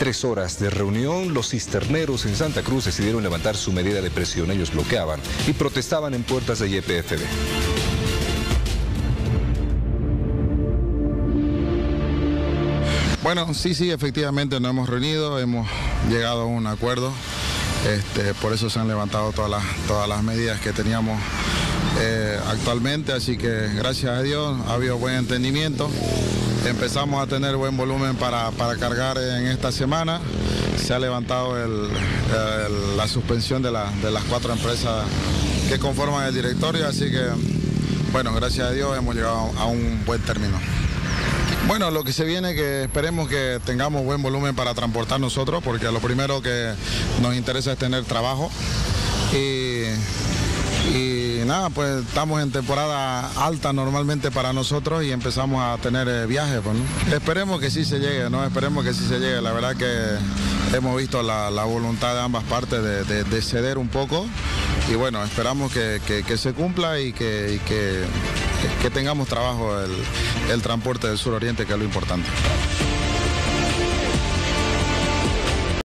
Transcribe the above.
3 horas de reunión, los cisterneros en Santa Cruz decidieron levantar su medida de presión. Ellos bloqueaban y protestaban en puertas de YPFB. Bueno, sí, efectivamente nos hemos reunido, hemos llegado a un acuerdo. Por eso se han levantado todas las medidas que teníamos actualmente, así que gracias a Dios ha habido buen entendimiento. Empezamos a tener buen volumen para cargar en esta semana. Se ha levantado la suspensión de las 4 empresas que conforman el directorio, así que, bueno, gracias a Dios hemos llegado a un buen término. Bueno, lo que se viene, que esperemos que tengamos buen volumen para transportar nosotros, porque lo primero que nos interesa es tener trabajo. Y nada, pues estamos en temporada alta normalmente para nosotros y empezamos a tener viajes, pues, ¿no? Esperemos que sí se llegue, ¿no? Esperemos que sí se llegue. La verdad que hemos visto la voluntad de ambas partes de ceder un poco y bueno, esperamos que se cumpla y que tengamos trabajo el transporte del sur oriente, que es lo importante.